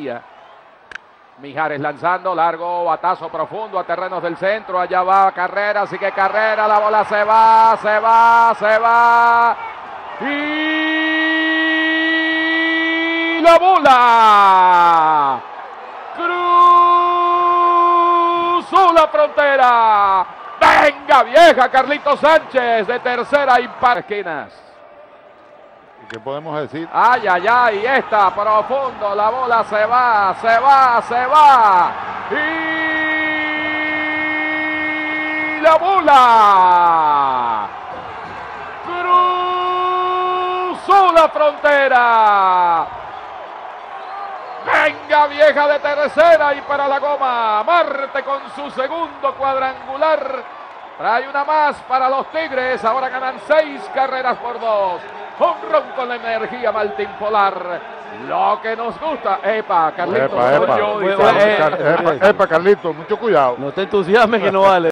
energía. Mijares lanzando, largo, batazo profundo a terrenos del centro, allá va Carrera, sigue Carrera, la bola se va. Y la bola cruzó la frontera. Venga vieja, Carlitos Sánchez, de tercera y para esquinas. ¿Qué podemos decir? Ay, esta, profundo, la bola se va. Y la bola cruzó la frontera. Venga vieja de tercera y para la goma. Marte con su segundo cuadrangular. Trae una más para los Tigres. Ahora ganan 6 carreras por 2. Honrón con la energía Martín Polar. Lo que nos gusta. Epa, Carlitos. Epa, Carlitos, mucho cuidado. No te entusiasmes que no vale.